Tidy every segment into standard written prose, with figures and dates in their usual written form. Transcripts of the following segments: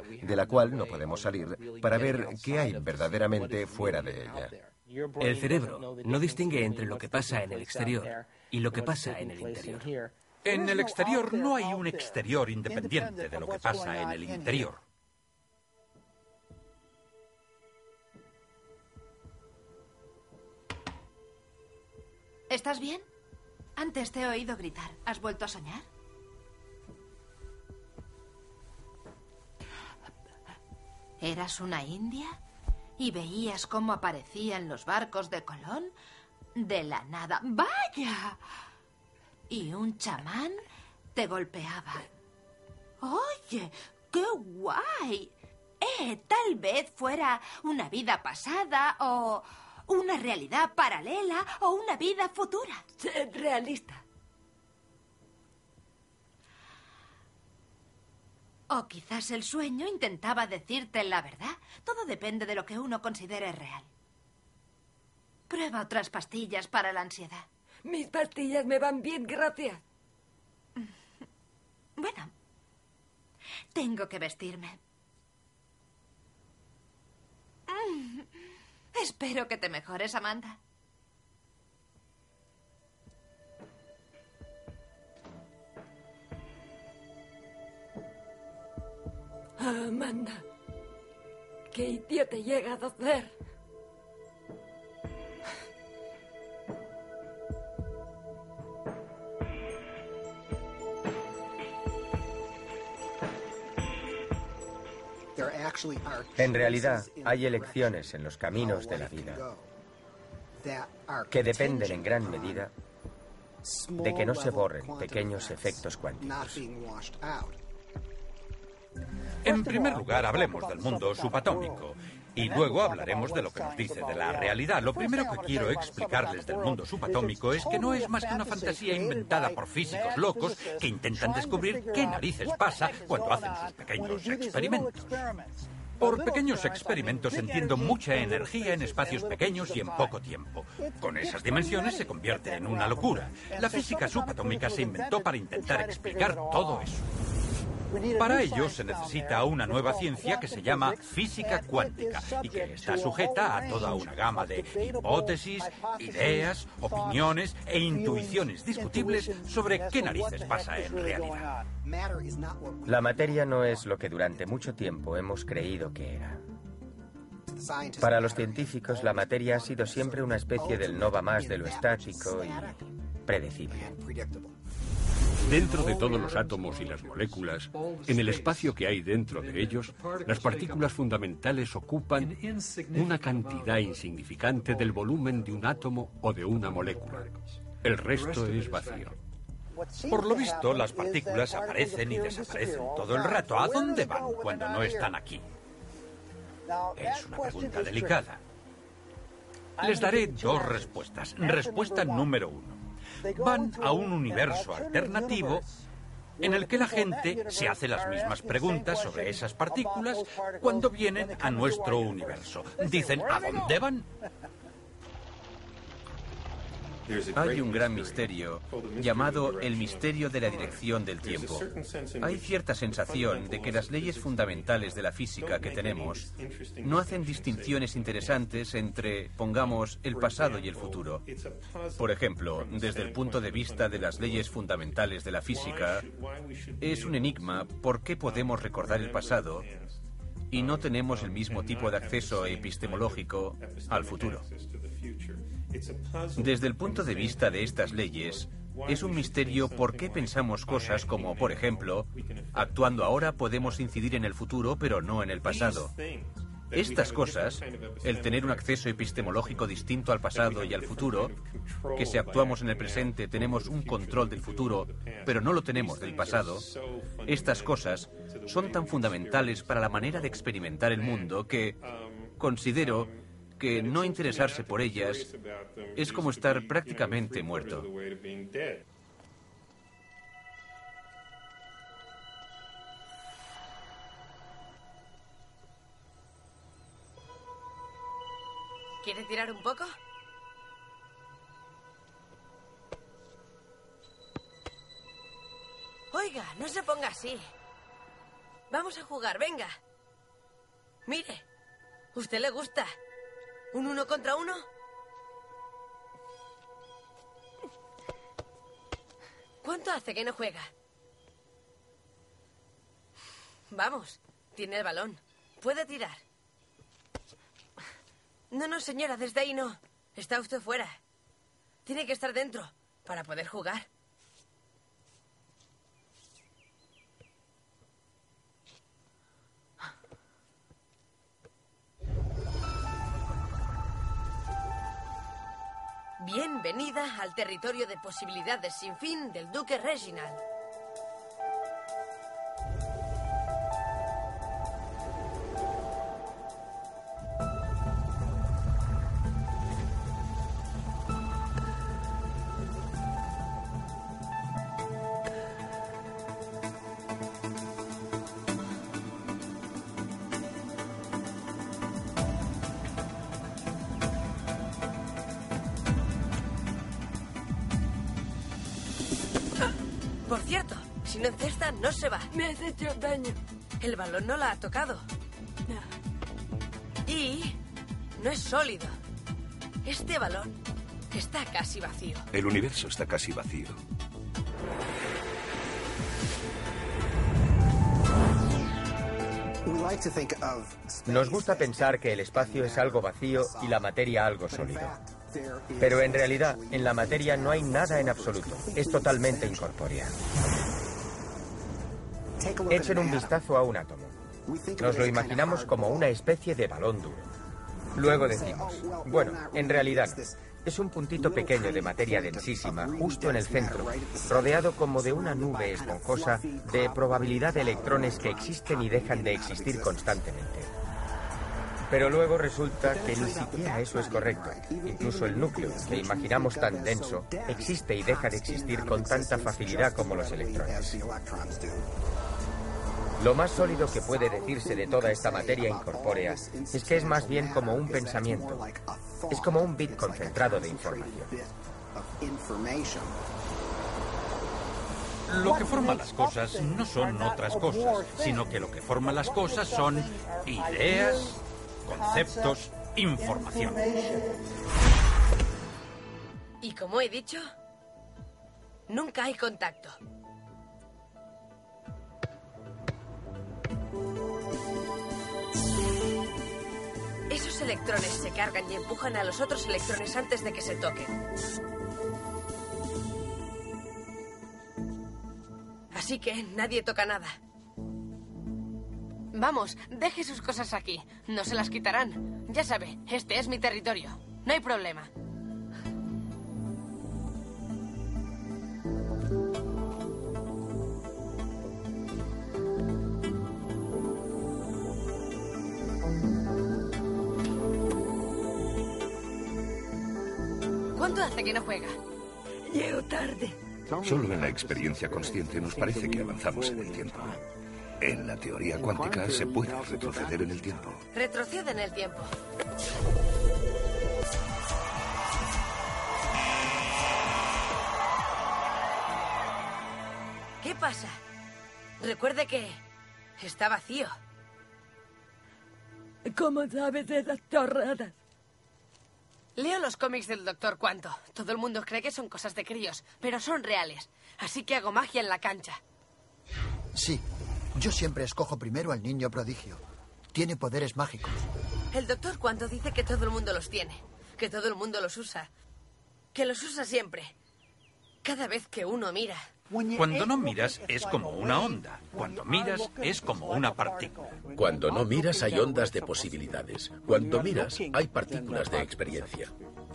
de la cual no podemos salir para ver qué hay verdaderamente fuera de ella. El cerebro no distingue entre lo que pasa en el exterior y lo que pasa en el interior. En el exterior no hay un exterior independiente de lo que pasa en el interior. ¿Estás bien? Antes te he oído gritar. ¿Has vuelto a soñar? ¿Eras una india? ¿Y veías cómo aparecían los barcos de Colón? De la nada. ¡Vaya! Y un chamán te golpeaba. ¡Oye! ¡Qué guay! Tal vez fuera una vida pasada o una realidad paralela o una vida futura. Realista. O quizás el sueño intentaba decirte la verdad. Todo depende de lo que uno considere real. Prueba otras pastillas para la ansiedad. Mis pastillas me van bien, gracias. Bueno, tengo que vestirme. Espero que te mejores, Amanda. Amanda, ¿qué idiota he llegado a hacer? En realidad, hay elecciones en los caminos de la vida que dependen en gran medida de que no se borren pequeños efectos cuánticos. En primer lugar, hablemos del mundo subatómico. Y luego hablaremos de lo que nos dice de la realidad. Lo primero que quiero explicarles del mundo subatómico es que no es más que una fantasía inventada por físicos locos que intentan descubrir qué narices pasa cuando hacen sus pequeños experimentos. Por pequeños experimentos entiendo mucha energía en espacios pequeños y en poco tiempo. Con esas dimensiones se convierte en una locura. La física subatómica se inventó para intentar explicar todo eso. Para ello se necesita una nueva ciencia que se llama física cuántica y que está sujeta a toda una gama de hipótesis, ideas, opiniones e intuiciones discutibles sobre qué narices pasa en realidad. La materia no es lo que durante mucho tiempo hemos creído que era. Para los científicos, la materia ha sido siempre una especie del no va más de lo estático y predecible. Dentro de todos los átomos y las moléculas, en el espacio que hay dentro de ellos, las partículas fundamentales ocupan una cantidad insignificante del volumen de un átomo o de una molécula. El resto es vacío. Por lo visto, las partículas aparecen y desaparecen todo el rato. ¿A dónde van cuando no están aquí? Es una pregunta delicada. Les daré dos respuestas. Respuesta número 1. Van a un universo alternativo en el que la gente se hace las mismas preguntas sobre esas partículas cuando vienen a nuestro universo. Dicen, ¿a dónde van? Hay un gran misterio llamado el misterio de la dirección del tiempo. Hay cierta sensación de que las leyes fundamentales de la física que tenemos no hacen distinciones interesantes entre, pongamos, el pasado y el futuro. Por ejemplo, desde el punto de vista de las leyes fundamentales de la física, es un enigma por qué podemos recordar el pasado y no tenemos el mismo tipo de acceso epistemológico al futuro. Desde el punto de vista de estas leyes, es un misterio por qué pensamos cosas como, por ejemplo, actuando ahora podemos incidir en el futuro pero no en el pasado. Estas cosas, el tener un acceso epistemológico distinto al pasado y al futuro, que si actuamos en el presente tenemos un control del futuro, pero no lo tenemos del pasado, estas cosas son tan fundamentales para la manera de experimentar el mundo que considero que no interesarse por ellas es como estar prácticamente muerto. ¿Quiere tirar un poco? Oiga, no se ponga así. Vamos a jugar, venga. Mire, ¿usted le gusta? ¿Un 1 contra 1? ¿Cuánto hace que no juega? Vamos, tiene el balón. Puede tirar. No, señora, desde ahí no. Está usted fuera. Tiene que estar dentro para poder jugar. Bienvenida al territorio de posibilidades sin fin del Duque Reginald. Por cierto, si no encesta, no se va. Me has hecho daño. El balón no la ha tocado. Y no es sólido. Este balón está casi vacío. El universo está casi vacío. Nos gusta pensar que el espacio es algo vacío y la materia algo sólido. Pero en realidad, en la materia no hay nada en absoluto. Es totalmente incorpórea. Echen un vistazo a un átomo. Nos lo imaginamos como una especie de balón duro. Luego decimos, bueno, en realidad no. Es un puntito pequeño de materia densísima, justo en el centro, rodeado como de una nube esponjosa de probabilidad de electrones que existen y dejan de existir constantemente. Pero luego resulta que ni siquiera eso es correcto. Incluso el núcleo, que imaginamos tan denso, existe y deja de existir con tanta facilidad como los electrones. Lo más sólido que puede decirse de toda esta materia incorpórea es que es más bien como un pensamiento. Es como un bit concentrado de información. Lo que forma las cosas no son otras cosas, sino que lo que forma las cosas son ideas, conceptos, información. Y como he dicho, nunca hay contacto. Esos electrones se cargan y empujan a los otros electrones antes de que se toquen. Así que nadie toca nada. Vamos, deje sus cosas aquí. No se las quitarán. Ya sabe, este es mi territorio. No hay problema. ¿Cuánto hace que no juega? Llego tarde. Solo en la experiencia consciente nos parece que avanzamos en el tiempo. En la teoría cuántica se puede retroceder en el tiempo. Retrocede en el tiempo. ¿Qué pasa? Recuerde que está vacío. ¿Cómo sabes esas chorradas? Leo los cómics del Dr. Quanto. Todo el mundo cree que son cosas de críos, pero son reales. Así que hago magia en la cancha. Sí, yo siempre escojo primero al niño prodigio. Tiene poderes mágicos. El Dr. Quanto dice que todo el mundo los tiene, que todo el mundo los usa, que los usa siempre. Cada vez que uno mira. Cuando no miras es como una onda. Cuando miras es como una partícula. Cuando no miras hay ondas de posibilidades. Cuando miras hay partículas de experiencia.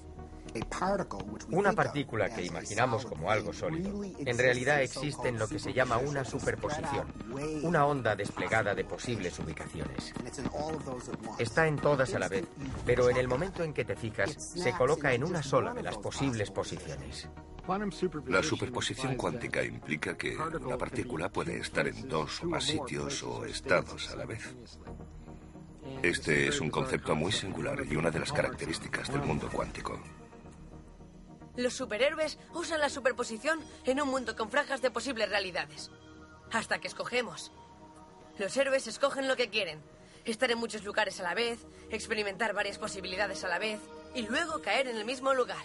Una partícula que imaginamos como algo sólido, en realidad existe en lo que se llama una superposición, una onda desplegada de posibles ubicaciones. Está en todas a la vez, pero en el momento en que te fijas, se coloca en una sola de las posibles posiciones. La superposición cuántica implica que una partícula puede estar en dos o más sitios o estados a la vez. Este es un concepto muy singular y una de las características del mundo cuántico. Los superhéroes usan la superposición en un mundo con franjas de posibles realidades. Hasta que escogemos. Los héroes escogen lo que quieren. estar en muchos lugares a la vez, experimentar varias posibilidades a la vez y luego caer en el mismo lugar.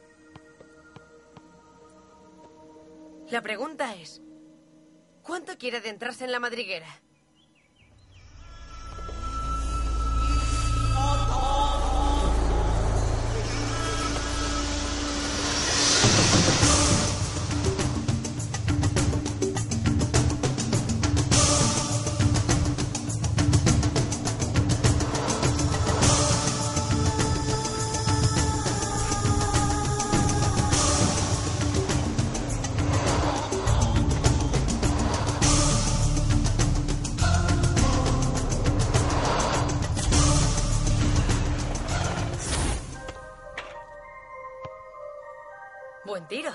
La pregunta es, ¿cuánto quiere adentrarse en la madriguera? Buen tiro.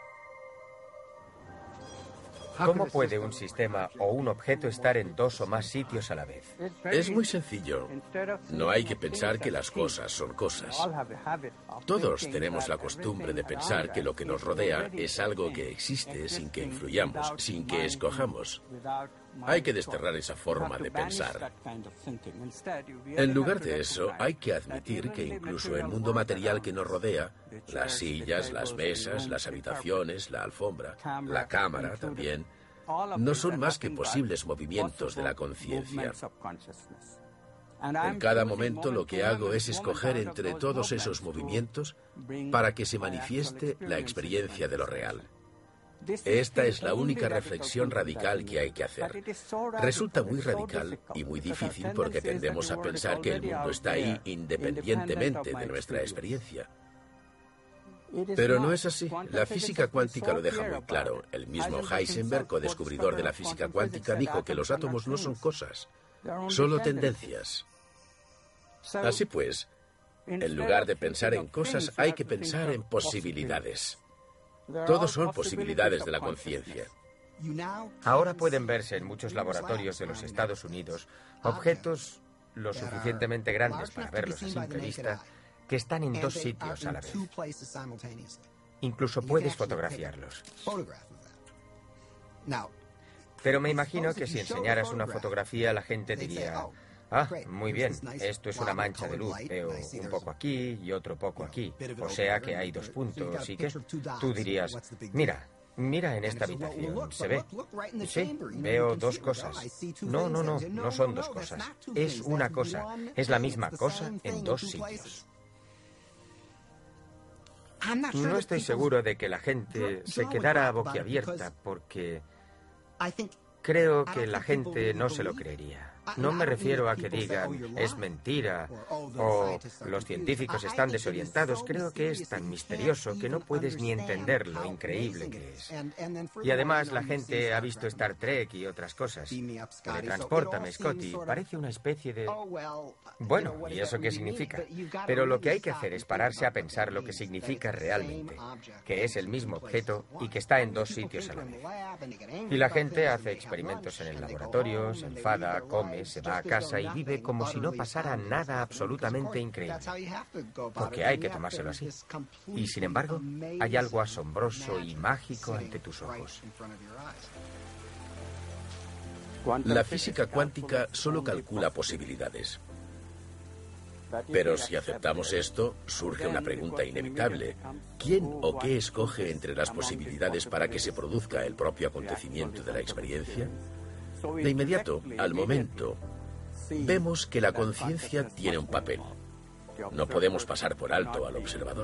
¿Cómo puede un sistema o un objeto estar en dos o más sitios a la vez? Es muy sencillo. No hay que pensar que las cosas son cosas. Todos tenemos la costumbre de pensar que lo que nos rodea es algo que existe sin que influyamos, sin que escojamos. Hay que desterrar esa forma de pensar. En lugar de eso, hay que admitir que incluso el mundo material que nos rodea, las sillas, las mesas, las habitaciones, la alfombra, la cámara también, no son más que posibles movimientos de la conciencia. En cada momento lo que hago es escoger entre todos esos movimientos para que se manifieste la experiencia de lo real. Esta es la única reflexión radical que hay que hacer. Resulta muy radical y muy difícil porque tendemos a pensar que el mundo está ahí independientemente de nuestra experiencia. Pero no es así. La física cuántica lo deja muy claro. El mismo Heisenberg, co-descubridor de la física cuántica, dijo que los átomos no son cosas, solo tendencias. Así pues, en lugar de pensar en cosas, hay que pensar en posibilidades. Todos son posibilidades de la conciencia. Ahora pueden verse en muchos laboratorios de los Estados Unidos objetos lo suficientemente grandes para verlos a simple vista que están en dos sitios a la vez. Incluso puedes fotografiarlos. Pero me imagino que si enseñaras una fotografía la gente diría: ah, muy bien, esto es una mancha de luz, veo un poco aquí y otro poco aquí, o sea que hay dos puntos y que tú dirías: mira en esta habitación, ¿se ve? Sí, veo dos cosas. No son dos cosas, es una cosa, es la misma cosa en dos sitios. No estoy seguro de que la gente se quedara boquiabierta porque creo que la gente no se lo creería. No me refiero a que digan es mentira o los científicos están desorientados. Creo que es tan misterioso que no puedes ni entender lo increíble que es. Y además la gente ha visto Star Trek y otras cosas. Teletranspórtame, Scotty. Parece una especie de... Bueno, ¿y eso qué significa? Pero lo que hay que hacer es pararse a pensar lo que significa realmente, que es el mismo objeto y que está en dos sitios a la vez. Y la gente hace experimentos en el laboratorio, se enfada, come, se va a casa y vive como si no pasara nada absolutamente increíble. Porque hay que tomárselo así. Y sin embargo, hay algo asombroso y mágico ante tus ojos. La física cuántica solo calcula posibilidades. Pero si aceptamos esto, surge una pregunta inevitable. ¿Quién o qué escoge entre las posibilidades para que se produzca el propio acontecimiento de la experiencia? De inmediato, al momento, vemos que la conciencia tiene un papel. No podemos pasar por alto al observador.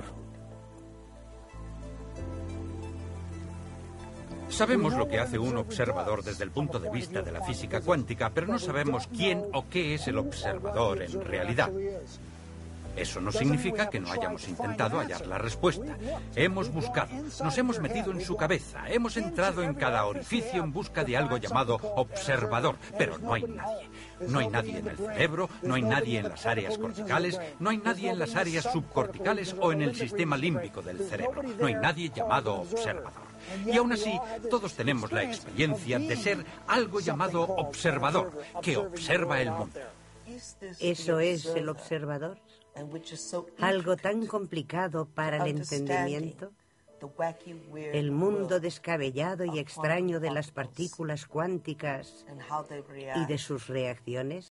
Sabemos lo que hace un observador desde el punto de vista de la física cuántica, pero no sabemos quién o qué es el observador en realidad. Eso no significa que no hayamos intentado hallar la respuesta. Hemos buscado, nos hemos metido en su cabeza, hemos entrado en cada orificio en busca de algo llamado observador, pero no hay nadie. No hay nadie en el cerebro, no hay nadie en las áreas corticales, no hay nadie en las áreas subcorticales o en el sistema límbico del cerebro. No hay nadie llamado observador. Y aún así, todos tenemos la experiencia de ser algo llamado observador, que observa el mundo. ¿Eso es el observador? ¿Algo tan complicado para el entendimiento? El mundo descabellado y extraño de las partículas cuánticas y de sus reacciones.